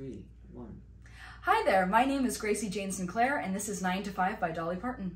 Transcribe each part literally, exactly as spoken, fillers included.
three, one. Hi there, my name is Gracie Jane Sinclair, and this is nine to five by Dolly Parton.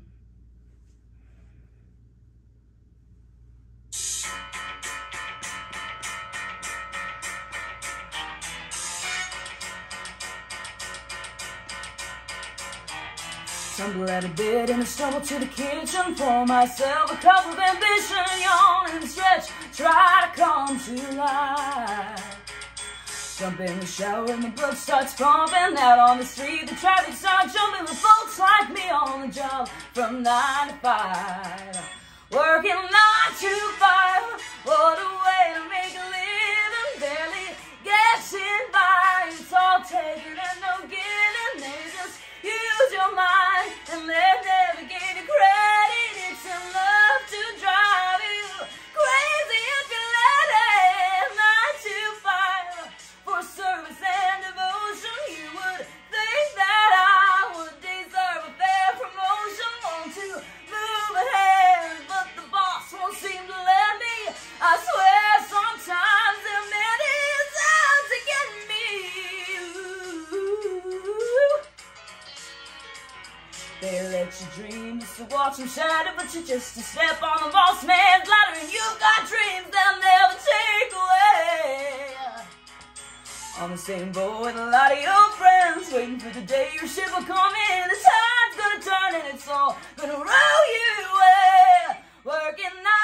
Stumble out of bed and I stumble to the kitchen for myself a cup of ambition, yawn and stretch, try to come to life. Jump in the shower and the blood starts pumping. Out on the street, the traffic starts jumping with folks like me on the job from nine to five. Working nine to five, what a way to make a living, barely getting by. It's all taken and no giving, they just use your mind and they never gave you credit. It's enough to drive you crazy if you let it. Nine to five for service and devotion. You would think that I would deserve a fair promotion. Want to move ahead, but the boss won't seem to let me. I swear sometimes the man is out to get me. Ooh. They let you dream just to watch them shatter, but you're just a step on the boss man's ladder, and you've got dreams they'll never take away. On the same boat with a lot of your friends, waiting for the day your ship will come in. The tide's gonna turn and it's all gonna roll you away. Working